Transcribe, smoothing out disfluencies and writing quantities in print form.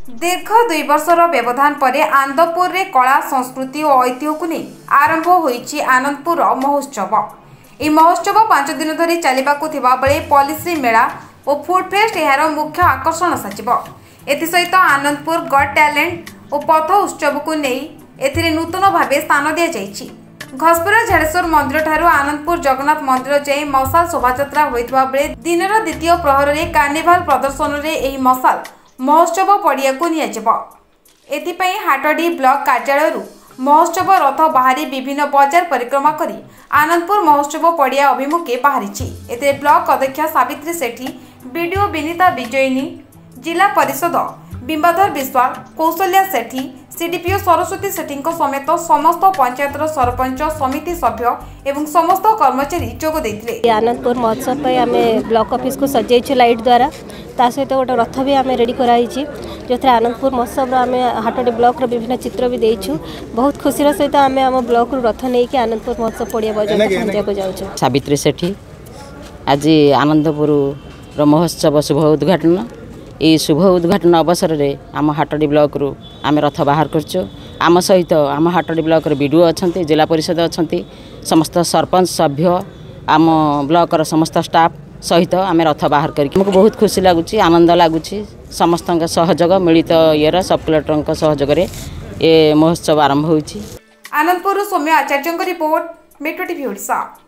दीर्घ 2 वर्षर व्यवधान पर आनंदपुर रे कला संस्कृति और ऐतिह्य को नहीं आरंभ होईची आनंदपुर महोत्सव। यह महोत्सव 5 दिन धरी चलवाकू बेले पॉलिसी मेला और फूड फेस्ट यार मुख्य आकर्षण साजिब। एसहित आनंदपुर गॉट टैलेंट और पथ उत्सव को नहीं एथिरे नूतन भाव स्थान दि जाइछि। घसपुरा झाड़ेश्वर मंदिर ठारू आनंदपुर जगन्नाथ मंदिर जाए मशाल शोभायात्रा होइतबा बेले दिनर द्वितीय प्रहर में कार्निवाल प्रदर्शन में यह मशाल महोत्सव पड़िया को नियाजिब। एथिपाई हाटडी ब्लॉक कार्यालय महोत्सव रथ बाहरी विभिन्न बजार परिक्रमा करी आनंदपुर महोत्सव पड़िया अभिमुखे बाहरी। एते ब्लॉक अध्यक्षा सावित्री सेठी, बीडीओ विनीता विजयिनी, जिला परिषद बिंबाधर विश्वाल, कौशल्या सेठी, सीडीपीओ सरस्वती सेठी समेत समस्त पंचायतर सरपंच समिति सभ्य एवं समस्त कर्मचारी जोग देथिले। आनंदपुर महोत्सव पे आमे ब्लॉक ऑफिस को सजाइछु लाइट द्वारा, ता सहित गोटे रथ भी आमे रेडी कराइछि जो आनंदपुर महोत्सव आमे हाटडी ब्लॉक रो विभिन्न चित्र भी देइछु। बहुत खुशी सहित आमे आम ब्लॉक रो रथ नहीं कि आनंदपुर महोत्सव पड़िया बजार पहुंचा को जाउछु। सावित्री सेठी आज आनंदपुर रो महोत्सव शुभ उद्घाटन। ये शुभ उद्घाटन अवसर में आम हाटडी ब्लॉक रु आम रथ बाहर करछु। आम सहित आम हाटडी ब्लॉक बीडीओ अच्छा, जिला परिषद अच्छा, समस्त सरपंच सभ्य आम ब्लॉक समस्त स्टाफ सहित आम रथ बाहर करके हमको बहुत खुशी लगुच, आनंद लगुच। समस्त सहयोग मिलित ये सब कलेक्टर सहयोग ये महोत्सव आरंभ होइछि। Anandpur Saumya Acharya report, metro TV Odisha.